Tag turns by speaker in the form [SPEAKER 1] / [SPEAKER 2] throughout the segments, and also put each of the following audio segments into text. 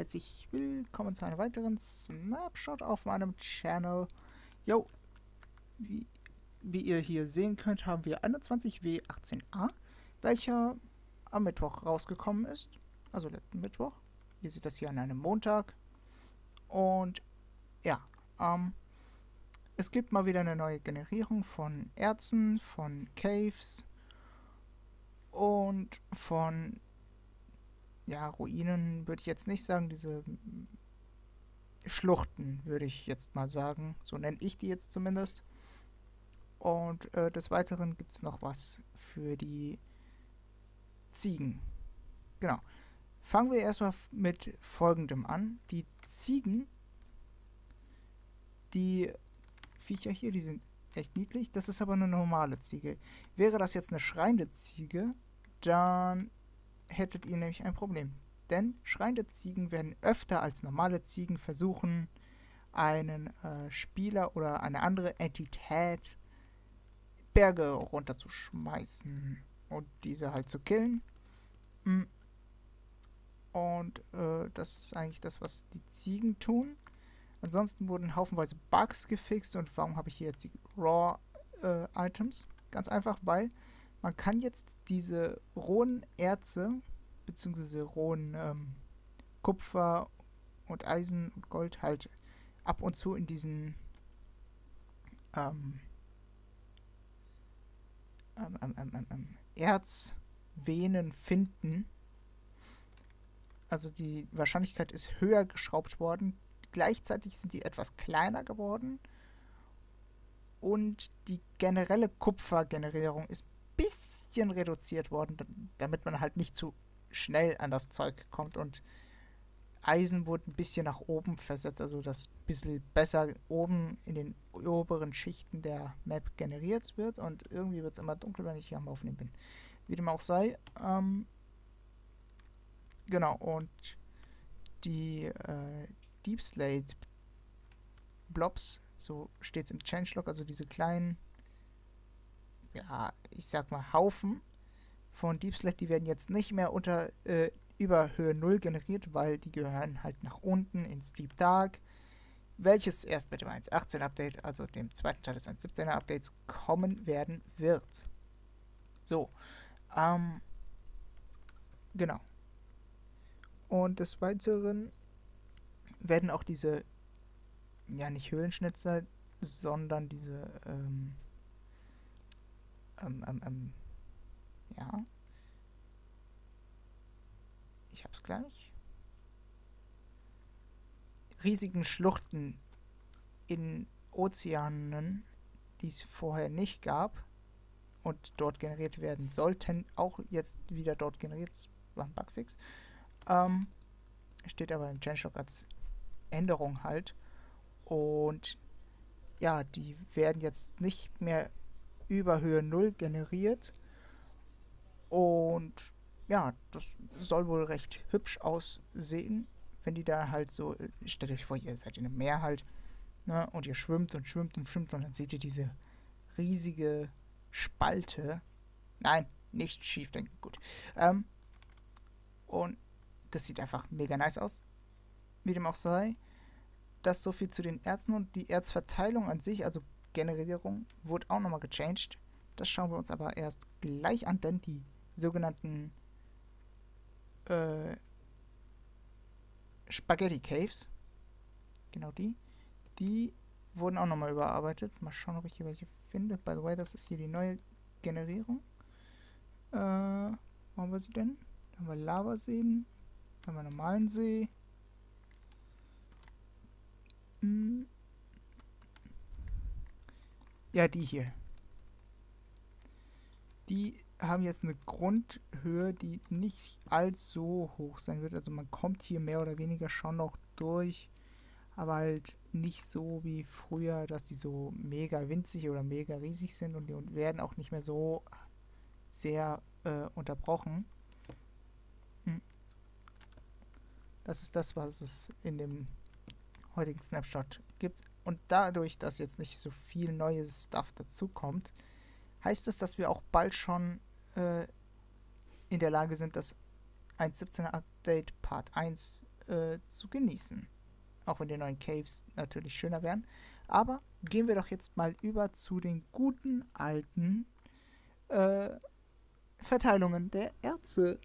[SPEAKER 1] herzlich willkommen zu einem weiteren Snapshot auf meinem Channel. Jo, wie ihr hier sehen könnt, haben wir 21W18A, welcher am Mittwoch rausgekommen ist, also letzten Mittwoch. Ihr seht das hier an einem Montag. Und ja, es gibt mal wieder eine neue Generierung von Erzen, von Caves und von Ruinen würde ich jetzt nicht sagen, diese Schluchten würde ich jetzt mal sagen. So nenne ich die jetzt zumindest. Und des Weiteren gibt es noch was für die Ziegen. Genau. Fangen wir erstmal mit Folgendem an. Die Ziegen, die Viecher hier, die sind echt niedlich. Das ist aber eine normale Ziege. Wäre das jetzt eine schreiende Ziege, dann hättet ihr nämlich ein Problem. Denn schreiende Ziegen werden öfter als normale Ziegen versuchen, einen Spieler oder eine andere Entität Berge runterzuschmeißen und diese halt zu killen. Und das ist eigentlich das, was die Ziegen tun. Ansonsten wurden haufenweise Bugs gefixt. Und warum habe ich hier jetzt die Raw-Items? Ganz einfach, weil man kann jetzt diese rohen Erze beziehungsweise rohen Kupfer und Eisen und Gold halt ab und zu in diesen Erzvenen finden. Also die Wahrscheinlichkeit ist höher geschraubt worden. Gleichzeitig sind die etwas kleiner geworden. Und die generelle Kupfergenerierung ist ein bisschen reduziert worden, damit man halt nicht zu schnell an das Zeug kommt. Und Eisen wurde ein bisschen nach oben versetzt, also dass ein bisschen besser oben in den oberen Schichten der Map generiert wird. Und irgendwie wird es immer dunkel, wenn ich hier am Aufnehmen bin. Wie dem auch sei. Genau, und die Deep Slate Blobs, so steht es im Changelog, also diese kleinen, ja, ich sag mal Haufen von Deep Slate, die werden jetzt nicht mehr unter über Höhe 0 generiert, weil die gehören halt nach unten ins Deep Dark, welches erst mit dem 1.18 Update, also dem zweiten Teil des 1.17er Updates, kommen werden wird. So, genau. Und des Weiteren werden auch diese, ja nicht Höhlenschnitzer, sondern diese, ja, ich hab's gleich, riesigen Schluchten in Ozeanen, die es vorher nicht gab und dort generiert werden sollten, auch jetzt wieder dort generiert, das war ein Bugfix, steht aber im Changelog als Änderung halt. Und ja, die werden jetzt nicht mehr über Höhe 0 generiert. Und ja, das soll wohl recht hübsch aussehen, wenn die da halt so, stellt euch vor, ihr seid in einem Meer halt, ne, und ihr schwimmt und schwimmt und schwimmt und dann seht ihr diese riesige Spalte. Nein, nicht schief denken, gut. Und das sieht einfach mega nice aus, wie dem auch sei. Das so viel zu den Erzen und die Erzverteilung an sich, also Generierung, wurde auch nochmal gechanged. Das schauen wir uns aber erst gleich an, denn die sogenannten Spaghetti Caves, genau die wurden auch nochmal überarbeitet. Mal schauen, ob ich hier welche finde. By the way, das ist hier die neue Generierung. Wo haben wir sie denn? Da haben wir Lavaseen, da haben wir normalen See. Ja, die hier. Die haben jetzt eine Grundhöhe, die nicht allzu hoch sein wird. Also man kommt hier mehr oder weniger schon noch durch, aber halt nicht so wie früher, dass die so mega winzig oder mega riesig sind und die werden auch nicht mehr so sehr unterbrochen. Das ist das, was es in dem heutigen Snapshot gibt. Und dadurch, dass jetzt nicht so viel neues Stuff dazukommt, heißt es, dass wir auch bald schon in der Lage sind, das 1.17er Update Part 1 zu genießen. Auch wenn die neuen Caves natürlich schöner wären. Aber gehen wir doch jetzt mal über zu den guten alten Verteilungen der Erze.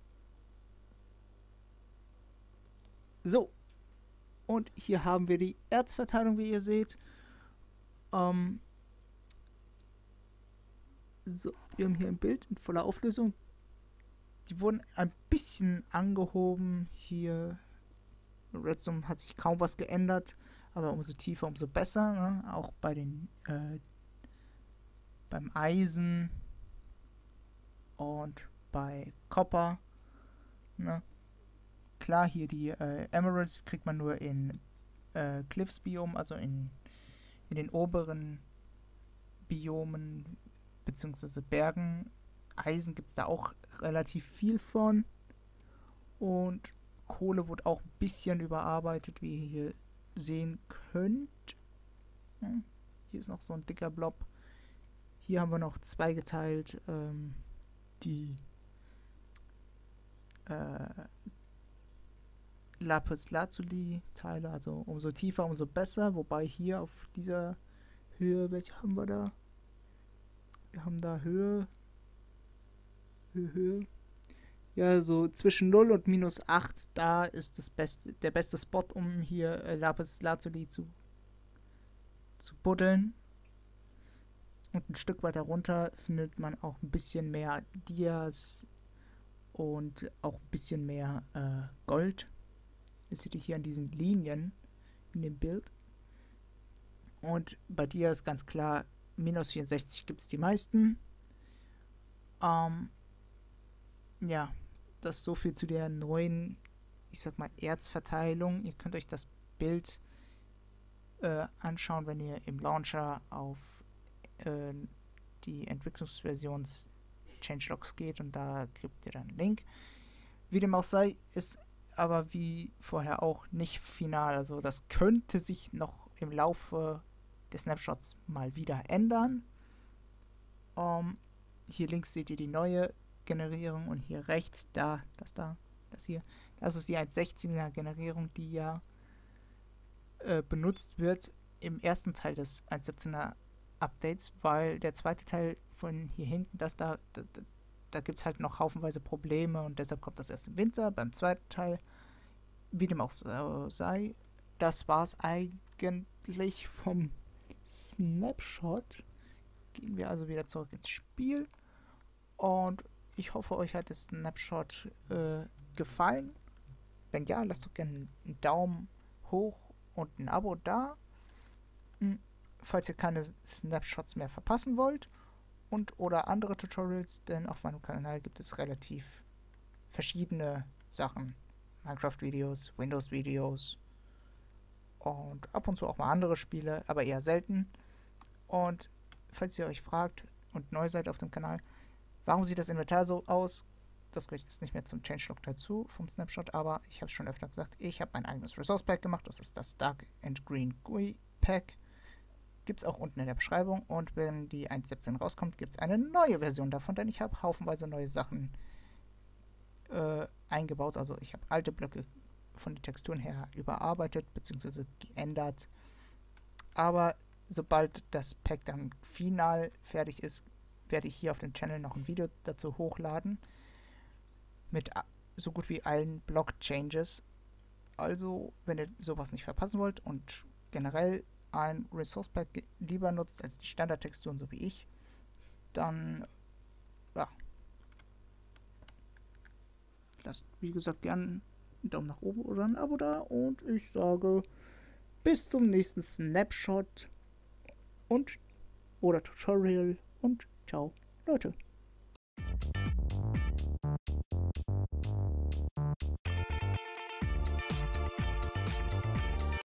[SPEAKER 1] So, und hier haben wir die Erzverteilung, wie ihr seht. So, wir haben hier ein Bild in voller Auflösung. Die wurden ein bisschen angehoben. Hier Redstone hat sich kaum was geändert, aber umso tiefer, umso besser. Ne? Auch bei den beim Eisen und bei Copper. Ne? Klar, hier die Emeralds kriegt man nur in Cliffs-Biom, also in den oberen Biomen bzw. Bergen. Eisen gibt es da auch relativ viel von. Und Kohle wurde auch ein bisschen überarbeitet, wie ihr hier sehen könnt. Hier ist noch so ein dicker Blob. Hier haben wir noch zweigeteilt die Lapis Lazuli Teile, also umso tiefer, umso besser. Wobei hier auf dieser Höhe, welche haben wir da? Wir haben da Höhe. Ja, so zwischen 0 und -8, da ist der beste Spot, um hier Lapis Lazuli zu buddeln. Und ein Stück weiter runter findet man auch ein bisschen mehr Dias und auch ein bisschen mehr Gold. Das seht ihr hier an diesen Linien in dem Bild. Und bei Dias ganz klar, -64 gibt es die meisten. Ja, das ist so viel zu der neuen, ich sag mal, Erzverteilung. Ihr könnt euch das Bild anschauen, wenn ihr im Launcher auf die Entwicklungsversions Changelogs geht und da kriegt ihr dann einen Link. Wie dem auch sei, ist aber wie vorher auch nicht final. Also das könnte sich noch im Laufe des Snapshots mal wieder ändern. Hier links seht ihr die neue Generierung und hier rechts, das hier. Das ist die 1.16er Generierung, die ja benutzt wird im ersten Teil des 1.17er Updates, weil der zweite Teil von hier hinten, da gibt es halt noch haufenweise Probleme und deshalb kommt das erst im Winter. Beim zweiten Teil, wie dem auch sei, das war es eigentlich vom Snapshot. Gehen wir also wieder zurück ins Spiel und ich hoffe, euch hat das Snapshot gefallen. Wenn ja, lasst doch gerne einen Daumen hoch und ein Abo da. Falls ihr keine Snapshots mehr verpassen wollt und oder andere Tutorials, denn auf meinem Kanal gibt es relativ verschiedene Sachen. Minecraft-Videos, Windows-Videos und ab und zu auch mal andere Spiele, aber eher selten. Und falls ihr euch fragt und neu seid auf dem Kanal, warum sieht das Inventar so aus? Das gehört jetzt nicht mehr zum Changelog dazu vom Snapshot, aber ich habe es schon öfter gesagt, ich habe mein eigenes Resource Pack gemacht. Das ist das Dark and Green GUI Pack. Gibt es auch unten in der Beschreibung. Und wenn die 1.17 rauskommt, gibt es eine neue Version davon, denn ich habe haufenweise neue Sachen eingebaut. Also ich habe alte Blöcke von den Texturen her überarbeitet bzw. geändert. Aber sobald das Pack dann final fertig ist, werde ich hier auf dem Channel noch ein Video dazu hochladen. Mit so gut wie allen Block-Changes. Also, wenn ihr sowas nicht verpassen wollt und generell ein Resource Pack lieber nutzt als die Standardtexturen, so wie ich, dann ja, lasst wie gesagt gerne einen Daumen nach oben oder ein Abo da und ich sage bis zum nächsten Snapshot und oder Tutorial und ciao Leute.